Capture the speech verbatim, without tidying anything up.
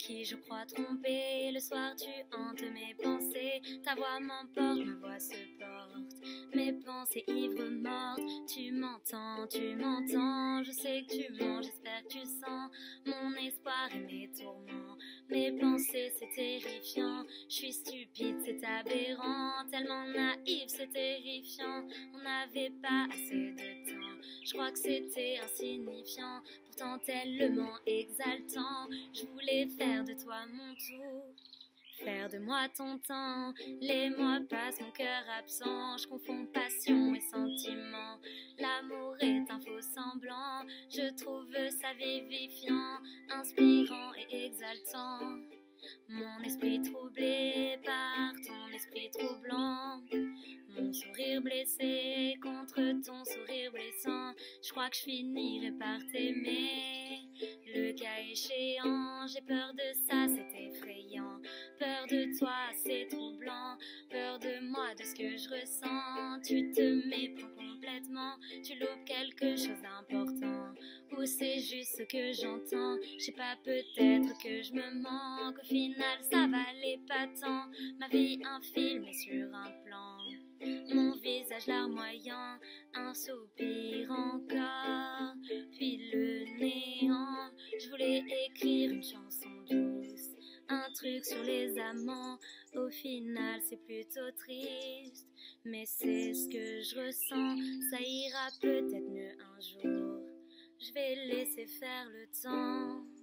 qui je crois tromper. Le soir tu hantes mes pensées, ta voix m'emporte, ma voix se porte. Mes pensées ivres mortes, tu m'entends, tu m'entends. Je sais que tu mens, j'espère que tu sens mon espoir et mes tourments. Mes pensées c'est terrifiant, je suis stupide, c'est aberrant. Tellement naïf, c'est terrifiant, on n'avait pas assez de temps. Je crois que c'était insignifiant, pourtant tellement exaltant. Je voulais faire de toi mon tout, faire de moi ton temps. Les mois passent, mon cœur absent, je confonds passion et sentiment. L'amour est un faux semblant, je trouve ça vivifiant, inspirant et exaltant. Mon esprit troublé par ton esprit troublant, mon sourire blessé contre ton sourire blessant. Je crois que je finirai par t'aimer, le cas échéant. J'ai peur de ça, c'est effrayant. Peur de toi, c'est troublant. Peur de moi, de ce que je ressens. Tu te méprends complètement, tu loupes quelque chose d'important. Ou c'est juste ce que j'entends. Je sais pas, peut-être que je me manque. Au final, ça valait pas tant. Ma vie, un film et sur un plan. Mon visage larmoyant, un soupir encore, puis le néant. Je voulais écrire une chanson douce, un truc sur les amants. Au final c'est plutôt triste, mais c'est ce que je ressens. Ça ira peut-être mieux un jour, je vais laisser faire le temps.